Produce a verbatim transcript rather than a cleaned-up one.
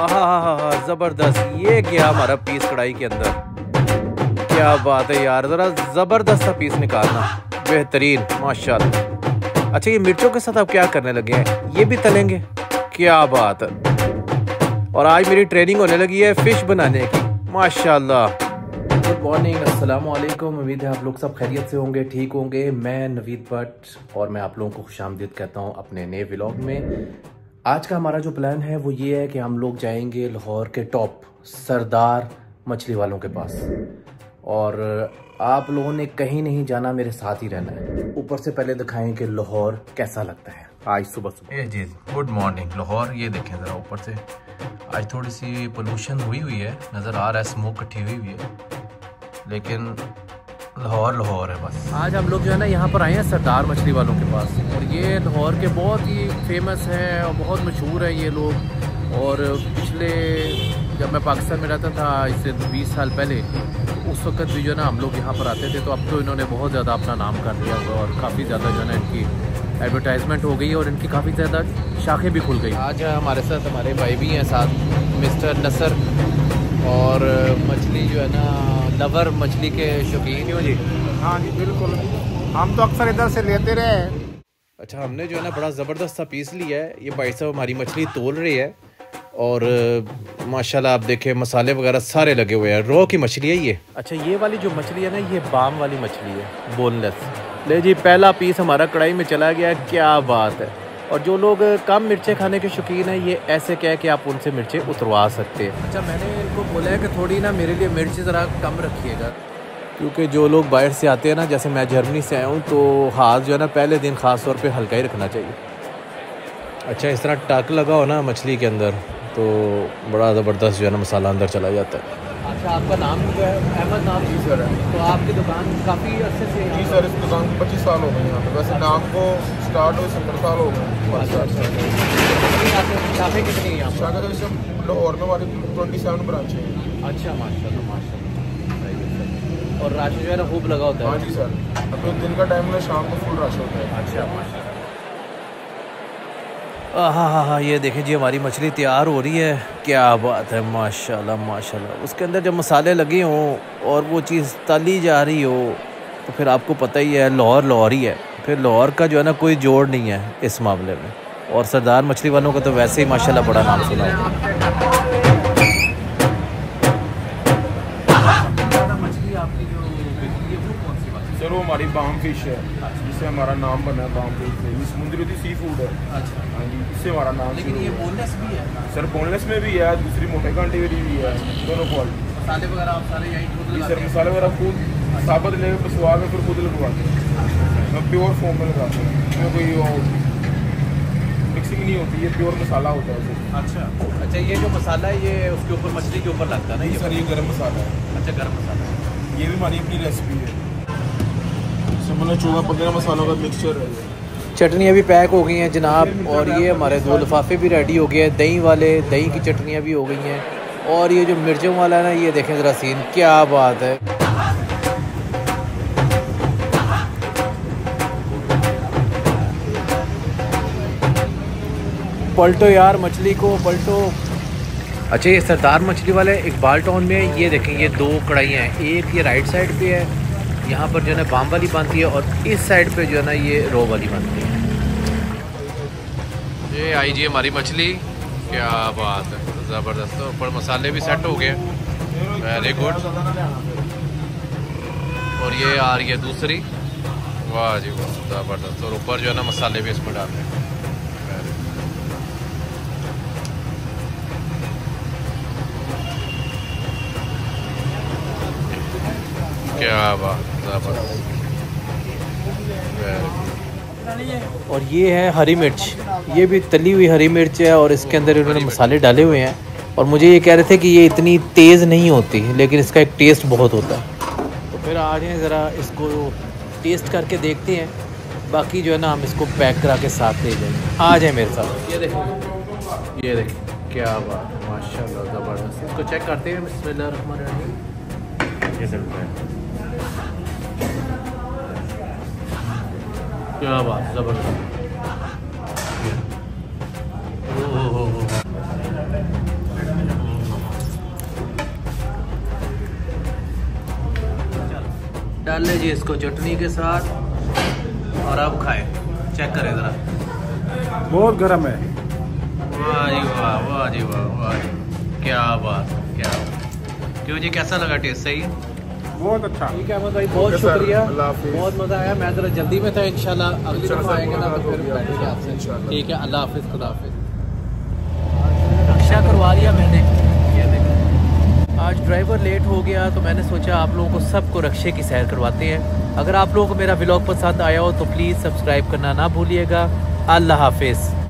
आहा जबरदस्त। ये क्या हमारा पीस कढ़ाई के अंदर, क्या बात है यार, जरा जबरदस्त सा पीस निकालना, बेहतरीन माशाल्लाह। अच्छा ये मिर्चों के साथ आप क्या करने लगे हैं, ये भी तलेंगे, क्या बात है। और आज मेरी ट्रेनिंग होने लगी है फिश बनाने की, माशाल्लाह। गुड मॉर्निंग, अस्सलाम वालेकुम। उम्मीद है आप लोग सब खैरियत से होंगे, ठीक होंगे। मैं नवीद भट्ट और मैं आप लोगों को खुशामदीद कहता हूँ अपने नए व्लॉग में। आज का हमारा जो प्लान है वो ये है कि हम लोग जाएंगे लाहौर के टॉप सरदार मछली वालों के पास, और आप लोगों ने कहीं नहीं जाना, मेरे साथ ही रहना है। ऊपर से पहले दिखाएं कि लाहौर कैसा लगता है आज सुबह सुबह। जी गुड मॉर्निंग लाहौर, ये देखें ज़रा ऊपर से। आज थोड़ी सी पोल्यूशन हुई हुई है, नज़र आ रहा है स्मोक इकट्ठी हुई हुई है, लेकिन लाहौर लाहौर है बस। आज हम लोग जो है ना यहाँ पर आए हैं सरदार मछली वालों के पास, और ये लाहौर के बहुत ही फेमस है और बहुत मशहूर है ये लोग। और पिछले जब मैं पाकिस्तान में रहता था इससे बीस साल पहले, उस वक्त भी जो है ना हम लोग यहाँ पर आते थे, तो अब तो इन्होंने बहुत ज़्यादा अपना नाम कर दिया हुआ और काफ़ी ज़्यादा जो है ना इनकी एडवर्टाइजमेंट हो गई और इनकी काफ़ी ज़्यादा शाखें भी खुल गई। आज हमारे साथ हमारे भाई भी हैं साथ, मिस्टर नसर, और मछली जो है ना लवर, मछली के शौकीन हो जी। हाँ जी बिल्कुल, हम तो अक्सर इधर से लेते रहे। अच्छा हमने जो है ना बड़ा ज़बरदस्त सा पीस लिया है। ये भाई साहब हमारी मछली तोल रही है, और माशाल्लाह आप देखें मसाले वगैरह सारे लगे हुए हैं। रो की मछली है ये। अच्छा ये वाली जो मछली है ना, ये बाम वाली मछली है, बोनलेस। ले जी पहला पीस हमारा कढ़ाई में चला गया, क्या बात है। और जो लोग कम मिर्चें खाने के शौकीन हैं, ये ऐसे कह के आप उनसे मिर्चें उतरवा सकते हैं। अच्छा मैंने इनको बोला है कि थोड़ी ना मेरे लिए मिर्च ज़रा कम रखिएगा, क्योंकि जो लोग बाहर से आते हैं ना, जैसे मैं जर्मनी से आया हूँ, तो हाथ जो है ना पहले दिन ख़ास तौर पे हल्का ही रखना चाहिए। अच्छा इस तरह टक लगा हो ना मछली के अंदर, तो बड़ा ज़बरदस्त जो है ना मसाला अंदर चला जाता है। अच्छा आपका नाम जो है अहमद नाम? जी सर। तो आपकी दुकान काफ़ी अर्से से? जी सर, इस दुकान को पच्चीस साल हो गए यहाँ पे। वैसे नाम को स्टार्ट हुए सत्तर साल हो गए। शाखें कितनी है यहाँ पर? शाखा तो लाहौर में हमारी ट्वेंटी सेवन ब्रांच है। अच्छा माशाल्लाह माशाल्लाह। और राशन जो है ना खूब लगा होता है? हाँ जी सर, अब तो दिन का टाइम में शाम को फुल रश होता है। अच्छा माशाल्लाह। हाँ हाँ हाँ ये देखें जी हमारी मछली तैयार हो रही है, क्या बात है माशाल्लाह माशाल्लाह। उसके अंदर जब मसाले लगे हों और वो चीज़ तली जा रही हो, तो फिर आपको पता ही है लाहौर लाहौर ही है। फिर लाहौर का जो है ना कोई जोड़ नहीं है इस मामले में। और सरदार मछली वालों का तो वैसे ही माशाल्लाह बड़ा नाम सुना है। मछली आपकी जो बिकती है वो कौन सी बात? सर वो हमारी बाम फिश है, जिससे हमारा नाम बना है बाम फिश। ये समुद्री होती सी फूड है। अच्छा हाँ जी, इससे हमारा नाम। लेकिन ये बोनलेस भी है सर? बोनलेस में भी है, दूसरी मोटे कांटे वाली भी है, दोनों क्वालिटी। मसाले वगैरह आप सारे यहीं खुद जी सर, मसाले वगैरह खुद साबुत लेकर पिसवा के फिर खुद लगवाते हैं। मैं प्योर फॉर्म में लगाता हूँ, इसमें कोई वो मिक्सिंग नहीं होती, ये प्योर मसाला होता है। अच्छा अच्छा ये जो मसाला है ये उसके ऊपर मछली के ऊपर लगता है ना? ये सर ये गरम मसाला है। अच्छा गरम मसाला है, ये भी हमारी अपनी रेसिपी है। मतलब चूहा पकड़ा मसालों का मिक्सचर है। चटनियाँ भी पैक हो गई हैं जनाब, और ये हमारे दो लिफाफे भी रेडी हो गए हैं दही वाले। दही की चटनियाँ भी हो गई हैं, और ये जो मिर्चों वाला है ना, ये देखें ज़रा सीन, क्या बात है। पलटो यार मछली को, पलटो। अच्छा ये सरदार मछली वाले इकबाल टाउन में है। ये देखें ये दो कढ़ाइयाँ हैं, एक ये राइट साइड पे है, यहाँ पर जो है ना बाम वाली बनती है, और इस साइड पे जो है ना ये रो वाली बनती है। ये आई जी हमारी मछली, क्या बात है, ज़बरदस्त। ऊपर मसाले भी सेट हो गए, वेरी गुड। और ये आ रही है दूसरी, वाह जी वाह ज़बरदस्त। और ऊपर जो है ना मसाले भी इसमें डाल रहे हैं, क्या बात ज़बरदस्त। और ये है हरी मिर्च, ये भी तली हुई हरी मिर्च है, और इसके अंदर इन्होंने मसाले डाले हुए हैं। और मुझे ये कह रहे थे कि ये इतनी तेज़ नहीं होती, लेकिन इसका एक टेस्ट बहुत होता है। तो फिर आ जाएँ ज़रा इसको टेस्ट करके देखते हैं, बाकी जो है ना हम इसको पैक करा के साथ ले जाएंगे। आ जाए मेरे साथ। ये देखो ये देखो क्या बात है माशाल्लाह ज़बरदस्त। इसको चेक करते हैं, बिस्मिल्लाहिर्रहमानिर्रहीम। ये चलता है, क्या बात ज़बरदस्त। डाल लीजिए इसको चटनी के साथ और अब खाएं। चेक करें ज़रा, बहुत गर्म है। वाह जी वाह, वाह जी वाह, वाह जी, क्या बात, क्या बात। क्यों जी, कैसा लगा टेस्ट? सही है, बहुत अच्छा। ठीक है अहमद भाई, बहुत शुक्रिया, बहुत मज़ा आया। मैं ज़रा जल्दी में था, इंशाल्लाह अगली दफ़ा आएंगे ना तो फिर बैठेंगे आपसे। ठीक है, अल्लाह हाफिज़, खुदा हाफिज़। रक्षा करवा दिया मैंने, ये देखो। आज ड्राइवर लेट हो गया तो मैंने सोचा आप लोगों को सबको रक्षे की सैर करवाते हैं। अगर आप लोगों को मेरा व्लॉग पसंद आया हो तो प्लीज़ सब्सक्राइब करना ना भूलिएगा। अल्लाह हाफिज़।